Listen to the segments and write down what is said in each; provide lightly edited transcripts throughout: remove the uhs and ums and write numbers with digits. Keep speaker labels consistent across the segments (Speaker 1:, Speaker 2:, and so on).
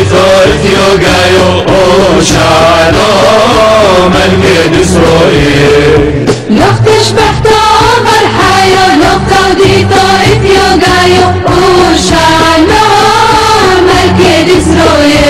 Speaker 1: ثوت يوغايو وشعلو من قد سروي
Speaker 2: لفتش بحتو برحايو لفتو دي ثوت يوغايو وشعلو من قد سروي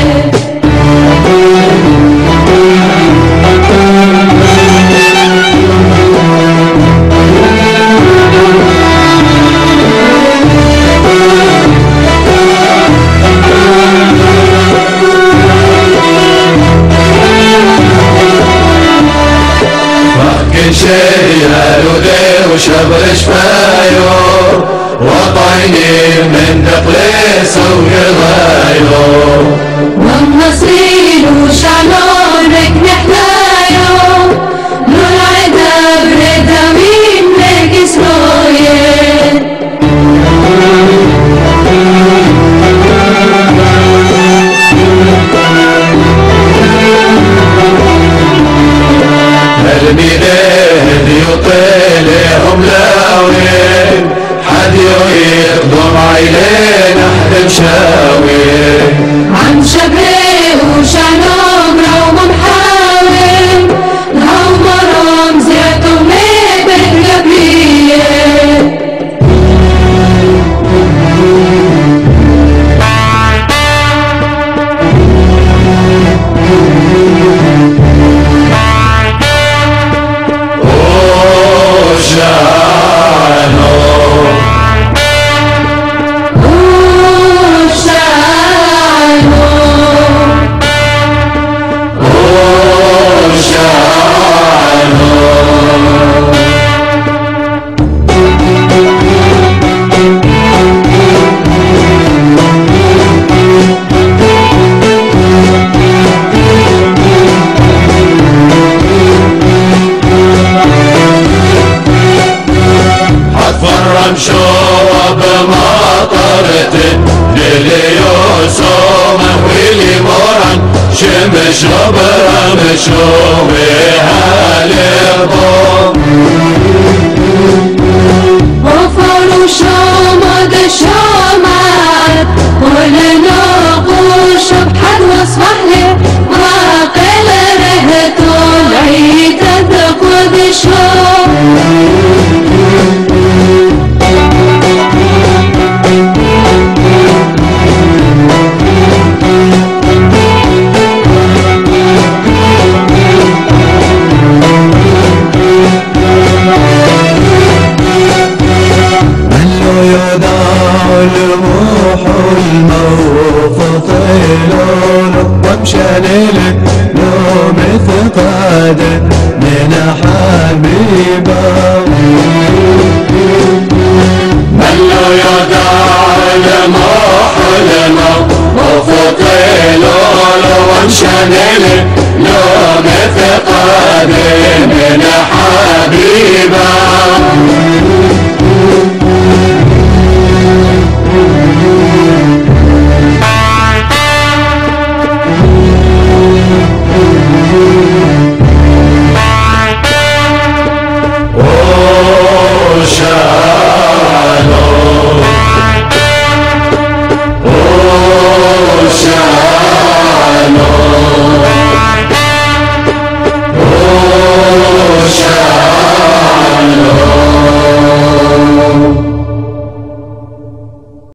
Speaker 1: شيالو ذي وشبر شفايو وطيني من دقليس وقضايو
Speaker 2: والنصير وشعلونك نحلايو نور عدا بريدا مين لك سروية
Speaker 1: يطيلهم لاوين حد يقضم عيلين احد مشاوين
Speaker 2: عم شبري وشعلوم روم محاوين هم روم زيتهم لبن قبلية
Speaker 1: شوب مطرت لليوسوم ويلي موران شمش غبرة مشوبها للضم
Speaker 2: وفر وشومد شومات ولنقوش بحد واصبح لي واقل رهتو العيد تقود شوم
Speaker 1: لو مثقاد من حبيبه من لو يدع المحلم وفطيل لو انشنل لو مثقاد من حبيبه